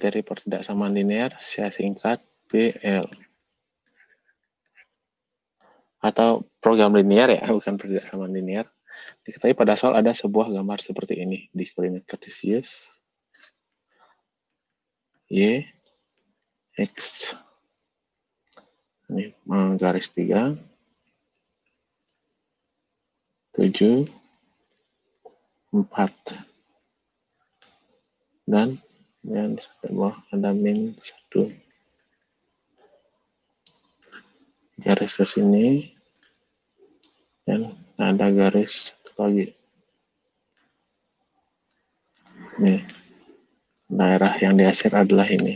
materi pertidaksamaan linear, saya singkat PL. Atau program linear ya, bukan pertidaksamaan linear. Diketahui pada soal ada sebuah gambar seperti ini di koordinat kartesius Y, X. Ini garis 3, 7, 4. Dan yang di bawah ada min 1. Garis ke sini. Dan ada garis satu lagi. Nih, daerah yang dihasil adalah ini.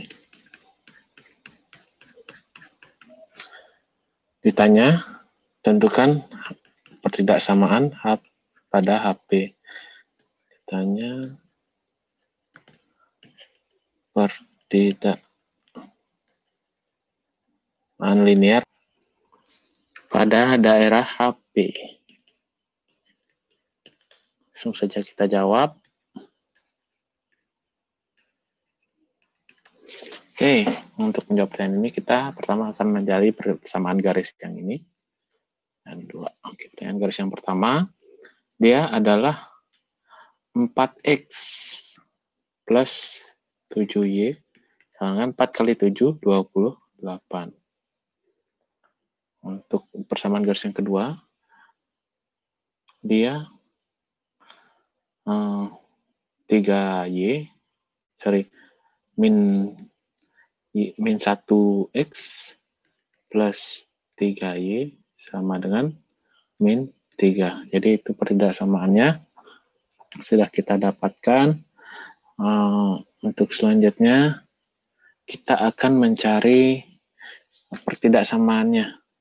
Ditanya, tentukan pertidaksamaan H pada HP. Ditanya pertidaksamaan linear pada daerah HP. Langsung saja kita jawab. Oke, untuk menjawab pertanyaan ini kita pertama akan mencari persamaan garis yang ini. Dan 2. Oke, pertanyaan garis yang pertama, dia adalah 4X plus 7Y sama dengan 4 kali 7, 28. Untuk persamaan garis yang kedua, dia 3Y, min 1X plus 3Y sama dengan min 3. Jadi itu pertidaksamaannya sudah kita dapatkan. Untuk selanjutnya kita akan mencari pertidaksamaannya.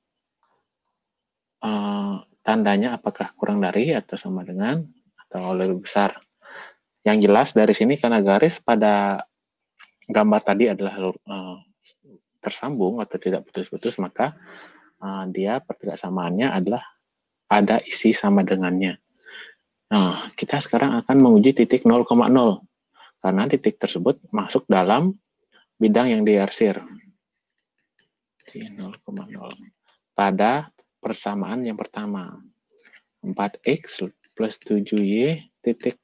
Tandanya apakah kurang dari atau sama dengan atau lebih besar. Yang jelas dari sini karena garis pada gambar tadi adalah tersambung atau tidak putus-putus, maka dia pertidaksamaannya adalah ada isi sama dengannya. Nah, kita sekarang akan menguji titik 0,0 karena titik tersebut masuk dalam bidang yang diarsir. 0,0 pada persamaan yang pertama. 4X plus 7Y titik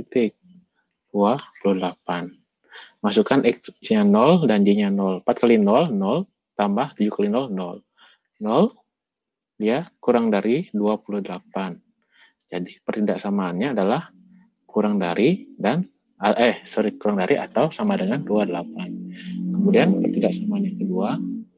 28. Masukkan X-nya 0 dan Y-nya 0. 4 kali 0, 0. Tambah 7 kali 0, 0. 0, dia kurang dari 28. Jadi pertidaksamaannya adalah kurang dari dan kurang dari atau sama dengan 28. Kemudian pertidaksamaan yang kedua,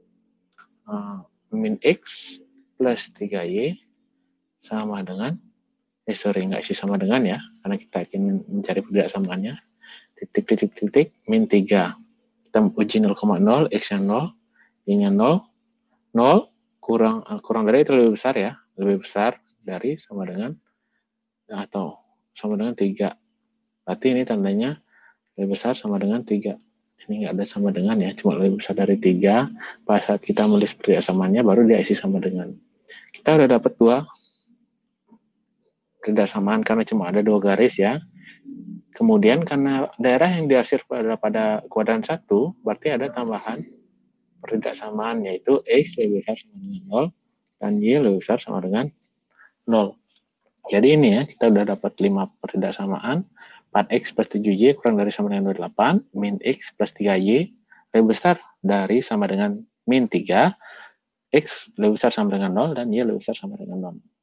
min X plus 3Y sama dengan nggak isi sama dengan ya, karena kita ingin mencari pertidaksamaannya. Titik min 3. Kita uji 0,0, X-nya 0, Y-nya 0. 0 kurang dari itu lebih besar ya, lebih besar dari sama dengan atau sama dengan 3. Berarti ini tandanya lebih besar sama dengan 3. Ini nggak ada sama dengan ya, cuma lebih besar dari 3. Pada saat kita menulis pertidaksamaannya baru dia isi sama dengan. Kita udah dapat 2 pertidaksamaan karena cuma ada 2 garis ya. Kemudian karena daerah yang diarsir pada kuadran 1, berarti ada tambahan pertidaksamaan, yaitu X lebih besar sama dengan 0 dan Y lebih besar sama dengan 0. Jadi ini ya, kita udah dapat 5 pertidaksamaan. 4X plus 7Y kurang dari sama dengan 28, min X plus 3Y lebih besar dari sama dengan min 3, X lebih besar sama dengan 0, dan Y lebih besar sama dengan 0.